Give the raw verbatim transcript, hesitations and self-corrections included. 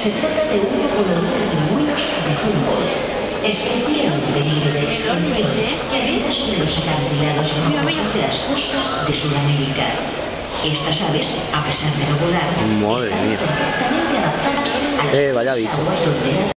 Se trata de un popular de pingüinos de Humboldt. Especie en peligro de extinción que habita sobre los acantilados rocosos de las costas de Sudamérica. Estas aves, a pesar de no volar, Madre están mía. perfectamente adaptadas a las Eh, vaya bicho. aguas donde